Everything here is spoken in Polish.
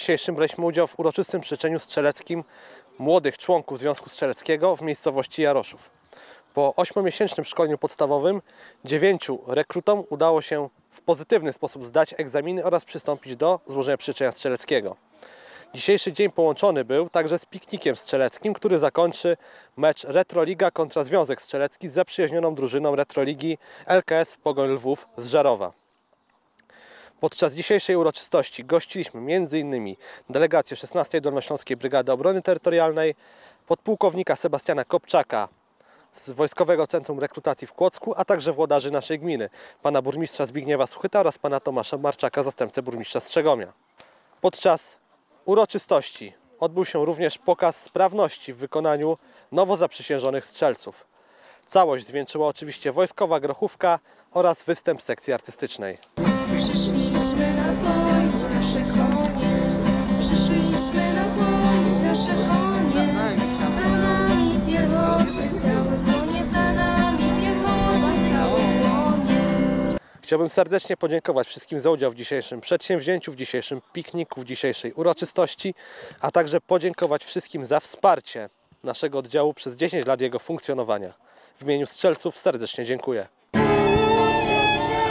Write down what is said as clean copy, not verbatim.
dzisiejszym braliśmy udział w uroczystym przyczeniu strzeleckim młodych członków Związku Strzeleckiego w miejscowości Jaroszów. Po 8-miesięcznym szkoleniu podstawowym 9 rekrutom udało się w pozytywny sposób zdać egzaminy oraz przystąpić do złożenia przyczenia strzeleckiego. Dzisiejszy dzień połączony był także z piknikiem strzeleckim, który zakończy mecz Retroliga kontra Związek Strzelecki z zaprzyjaźnioną drużyną Retroligi LKS Pogoń Lwów z Żarowa. Podczas dzisiejszej uroczystości gościliśmy m.in. delegację 16. Dolnośląskiej Brygady Obrony Terytorialnej, podpułkownika Sebastiana Kopczaka z Wojskowego Centrum Rekrutacji w Kłodzku, a także włodarzy naszej gminy, pana burmistrza Zbigniewa Suchyta oraz pana Tomasza Marczaka, zastępcę burmistrza Strzegomia. Podczas uroczystości odbył się również pokaz sprawności w wykonaniu nowo zaprzysiężonych strzelców. Całość zwieńczyła oczywiście wojskowa grochówka oraz występ sekcji artystycznej. Przyszliśmy napoić nasze konie, przyszliśmy napoić nasze konie. Za nami piechoty, całe konie, za nami piechoty, całe konie. Chciałbym serdecznie podziękować wszystkim za udział w dzisiejszym przedsięwzięciu, w dzisiejszym pikniku, w dzisiejszej uroczystości, a także podziękować wszystkim za wsparcie naszego oddziału przez 10 lat jego funkcjonowania. W imieniu strzelców serdecznie dziękuję.